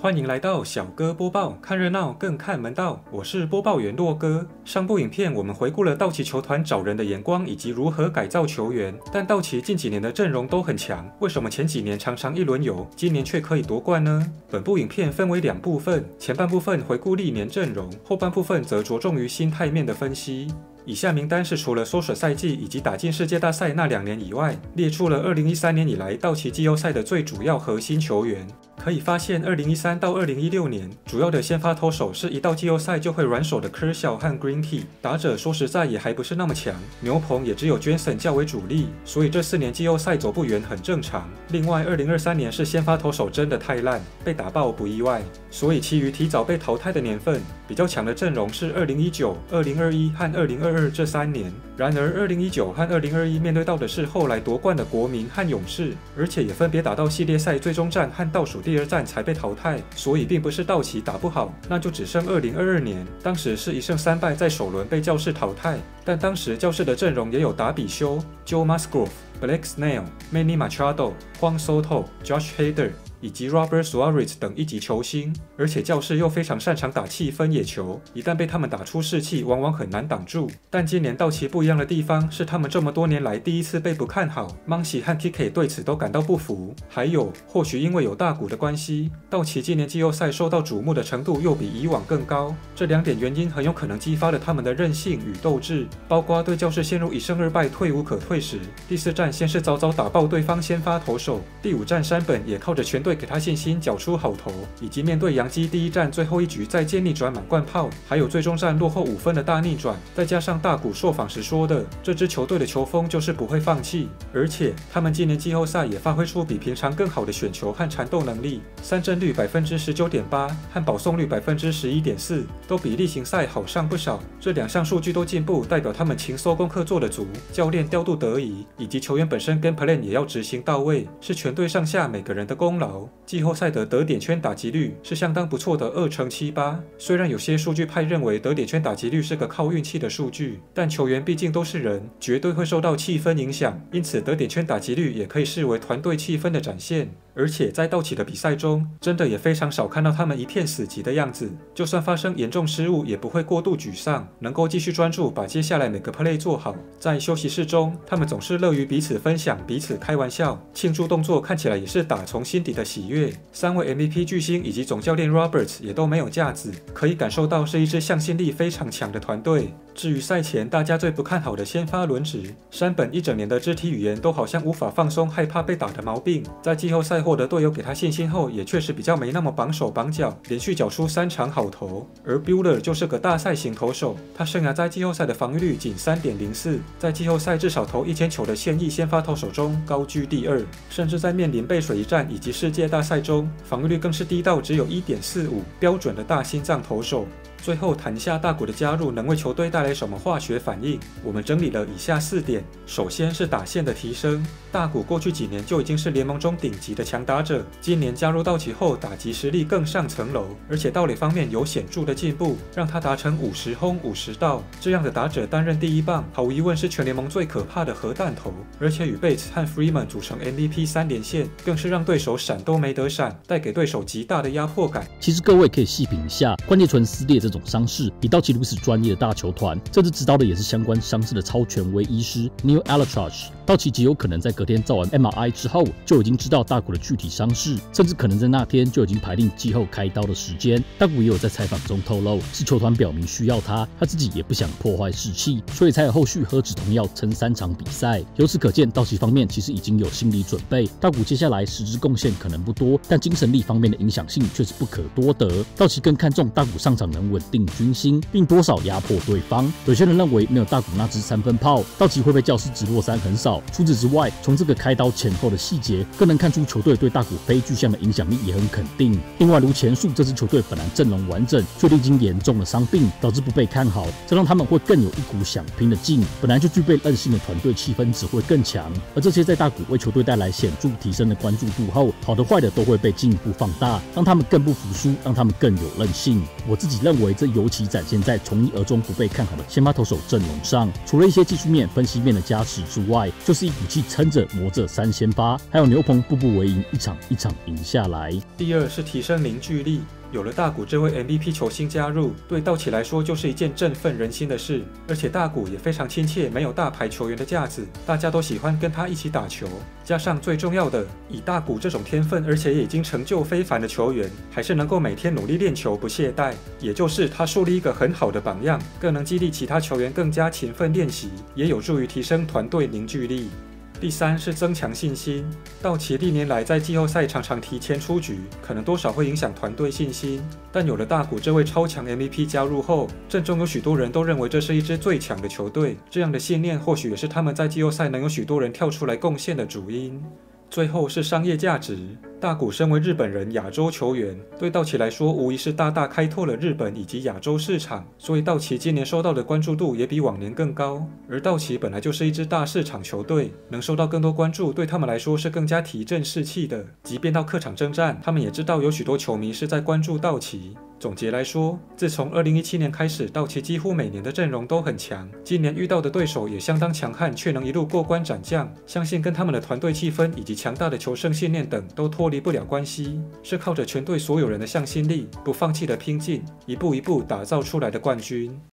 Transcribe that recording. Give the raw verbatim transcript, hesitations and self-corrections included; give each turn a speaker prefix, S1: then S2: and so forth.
S1: 欢迎来到小哥播报，看热闹更看门道。我是播报员洛哥。上部影片我们回顾了道奇球团找人的眼光以及如何改造球员，但道奇近几年的阵容都很强，为什么前几年常常一轮游，今年却可以夺冠呢？本部影片分为两部分，前半部分回顾历年阵容，后半部分则着重于心态面的分析。以下名单是除了缩水赛季以及打进世界大赛那两年以外，列出了二零一三年以来道奇季后赛的最主要核心球员。可以发现，二零一三到二零一六年，主要的先发投手是一到季后赛就会软手的 Kershaw 和 Greinke， 打者说实在也还不是那么强，牛棚也只有 Jansen 较为主力，所以这四年季后赛走不远很正常。另外，二零二三年是先发投手真的太烂，被打爆不意外，所以其余提早被淘汰的年份，比较强的阵容是二零一九、二零二一和二零二二这三年。然而，二零一九和二零二一面对到的是后来夺冠的国民和勇士，而且也分别打到系列赛最终战和倒数第二战才被淘汰，所以并不是道奇打不好，那就只剩二零二二年，当时是一胜三败，在首轮被教士淘汰，但当时教士的阵容也有达比修、Joe Musgrove、Blake Snell、Manny Machado、Juan Soto、Josh Hader以及 Robert Suarez 等一级球星，而且教士又非常擅长打气分野球，一旦被他们打出士气，往往很难挡住。但今年道奇不一样的地方是，他们这么多年来第一次被不看好 ，Muncy 和 T K 对此都感到不服。还有，或许因为有大谷的关系，道奇今年季后赛受到瞩目的程度又比以往更高。这两点原因很有可能激发了他们的韧性与斗志，包括对教士陷入一胜二败、退无可退时，第四战先是早早打爆对方先发投手，第五战山本也靠着全队给他信心，缴出好投，以及面对洋基第一战最后一局再见逆转满贯炮，还有最终战落后五分的大逆转，再加上大谷受访时说的，这支球队的球风就是不会放弃，而且他们今年季后赛也发挥出比平常更好的选球和缠斗能力，三振率 百分之十九点八 和保送率 百分之十一点四，都比例行赛好上不少。这两项数据都进步，代表他们勤搜功课做得足，教练调度得宜，以及球员本身跟 plan 也要执行到位，是全队上下每个人的功劳。季后赛的得点圈打击率是相当不错的二乘七八，虽然有些数据派认为得点圈打击率是个靠运气的数据，但球员毕竟都是人，绝对会受到气氛影响，因此得点圈打击率也可以视为团队气氛的展现。而且在道奇的比赛中，真的也非常少看到他们一片死寂的样子，就算发生严重失误也不会过度沮丧，能够继续专注把接下来每个 play 做好。在休息室中，他们总是乐于彼此分享、彼此开玩笑，庆祝动作看起来也是打从心底的喜悦。三位 M V P 巨星以及总教练 Roberts 也都没有架子，可以感受到是一支向心力非常强的团队。至于赛前大家最不看好的先发轮值，山本一整年的肢体语言都好像无法放松害怕被打的毛病，在季后赛获得队友给他信心后，也确实比较没那么绑手绑脚，连续缴出三场好投。而 Buehler 就是个大赛型投手，他生涯在季后赛的防御率仅 三点零四， 在季后赛至少投一千球的现役先发投手中高居第二，甚至在面临背水一战以及世界大赛中，防御率更是低到只有 一点四五， 标准的大心脏投手。最后谈下大谷的加入能为球队带来什么化学反应，我们整理了以下四点。首先是打线的提升，大谷过去几年就已经是联盟中顶级的强打者，今年加入道奇后打击实力更上层楼，而且盗垒方面有显著的进步，让他达成五十轰五十盗，这样的打者担任第一棒，毫无疑问是全联盟最可怕的核弹头，而且与贝茨和 Freeman 组成 M V P 三连线，更是让对手闪都没得闪，带给对手极大的压迫感。
S2: 其实各位可以细品一下关节唇撕裂这种伤势，以道奇如此专业的大球团，甚至指导的也是相关伤势的超权威医师 Neil Alatuch。道奇极有可能在隔天照完 M R I 之后，就已经知道大谷的具体伤势，甚至可能在那天就已经排定季后开刀的时间。大谷也有在采访中透露，是球团表明需要他，他自己也不想破坏士气，所以才有后续喝止痛药撑三场比赛。由此可见，道奇方面其实已经有心理准备，大谷接下来实质贡献可能不多，但精神力方面的影响性却是不可多得。道奇更看重大谷上场能稳定军心，并多少压迫对方。有些人认为没有大谷那支三分炮，道奇会被教士直落三很少。除此之外，从这个开刀前后的细节，更能看出球队对大谷非具象的影响力也很肯定。另外，如前述，这支球队本来阵容完整，却历经严重的伤病，导致不被看好，这让他们会更有一股想拼的劲。本来就具备韧性的团队气氛只会更强，而这些在大谷为球队带来显著提升的关注度后，好的坏的都会被进一步放大，让他们更不服输，让他们更有韧性。我自己认为这尤其展现在从一而终不被看好的先发投手阵容上。除了一些技术面、分析面的加持之外，就是一股气撑着磨着三先发，还有牛棚步步为营，一场一场赢下来。
S1: 第二是提升凝聚力。有了大谷这位 M V P 球星加入，对道奇来说就是一件振奋人心的事。而且大谷也非常亲切，没有大牌球员的架子，大家都喜欢跟他一起打球。加上最重要的，以大谷这种天分，而且也已经成就非凡的球员，还是能够每天努力练球不懈怠，也就是他树立一个很好的榜样，更能激励其他球员更加勤奋练习，也有助于提升团队凝聚力。第三是增强信心。道奇历年来在季后赛常常提前出局，可能多少会影响团队信心。但有了大谷这位超强 M V P 加入后，阵中有许多人都认为这是一支最强的球队。这样的信念或许也是他们在季后赛能有许多人跳出来贡献的主因。最后是商业价值。大谷身为日本人亚洲球员，对道奇来说无疑是大大开拓了日本以及亚洲市场，所以道奇今年收到的关注度也比往年更高。而道奇本来就是一支大市场球队，能受到更多关注，对他们来说是更加提振士气的。即便到客场征战，他们也知道有许多球迷是在关注道奇。总结来说，自从二零一七年开始，道奇几乎每年的阵容都很强，今年遇到的对手也相当强悍，却能一路过关斩将，相信跟他们的团队气氛以及强大的求胜信念等都脱离不了关系，是靠着全队所有人的向心力、不放弃的拼劲，一步一步打造出来的冠军。